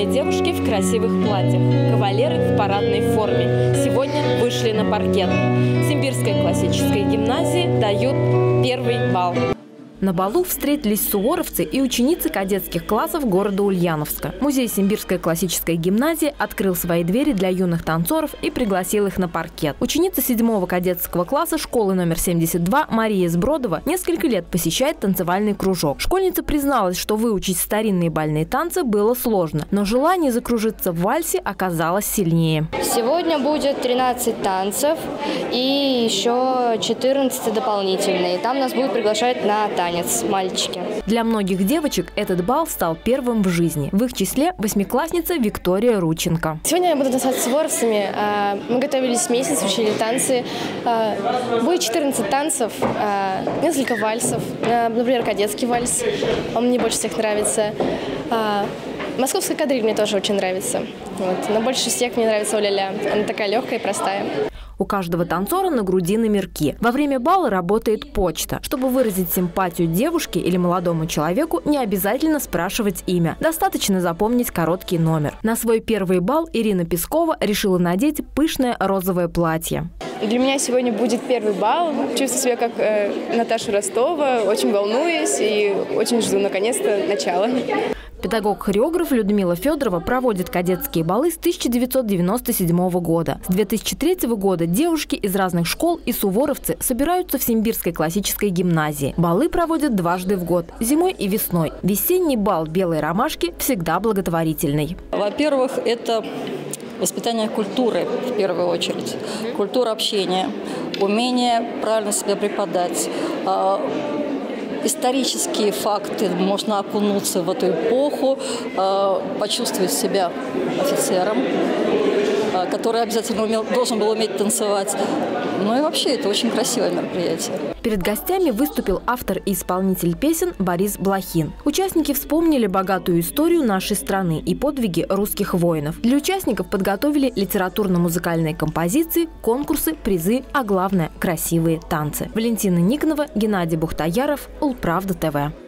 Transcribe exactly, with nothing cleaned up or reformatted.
Юные девушки в красивых платьях, кавалеры в парадной форме сегодня вышли на паркет. Симбирской классической гимназии дают первый балл. На балу встретились суворовцы и ученицы кадетских классов города Ульяновска. Музей Симбирской классической гимназии открыл свои двери для юных танцоров и пригласил их на паркет. Ученица седьмого кадетского класса школы номер семьдесят два Мария Сбродова несколько лет посещает танцевальный кружок. Школьница призналась, что выучить старинные бальные танцы было сложно, но желание закружиться в вальсе оказалось сильнее. Сегодня будет тринадцать танцев и еще четырнадцать дополнительные. Там нас будут приглашать на танец. Мальчики. Для многих девочек этот бал стал первым в жизни. В их числе восьмиклассница Виктория Рученко. Сегодня я буду танцевать с суворовцами. Мы готовились месяц, учили танцы. Будет четырнадцать танцев, несколько вальсов. Например, кадетский вальс. Он мне больше всех нравится. Московская кадриль мне тоже очень нравится. Вот. Но больше всех мне нравится о-ля-ля. Она такая легкая и простая. У каждого танцора на груди номерки. Во время бала работает почта. Чтобы выразить симпатию девушке или молодому человеку, не обязательно спрашивать имя. Достаточно запомнить короткий номер. На свой первый бал Ирина Пескова решила надеть пышное розовое платье. Для меня сегодня будет первый бал. Чувствую себя как э, Наташа Ростова. Очень волнуюсь и очень жду наконец-то начала. Педагог-хореограф Людмила Федорова проводит кадетские балы с тысяча девятьсот девяносто седьмого года. С две тысячи третьего года девушки из разных школ и суворовцы собираются в Симбирской классической гимназии. Балы проводят дважды в год – зимой и весной. Весенний бал белой ромашки всегда благотворительный. Во-первых, это воспитание культуры в первую очередь, культура общения, умение правильно себя преподать. Исторические факты, можно окунуться в эту эпоху, почувствовать себя офицером, который обязательно умел, должен был уметь танцевать. Ну и вообще это очень красивое мероприятие. Перед гостями выступил автор и исполнитель песен Борис Блохин. Участники вспомнили богатую историю нашей страны и подвиги русских воинов. Для участников подготовили литературно-музыкальные композиции, конкурсы, призы, а главное – красивые танцы. Валентина Никонова, Геннадий Бухтаяров, Улправда ТВ.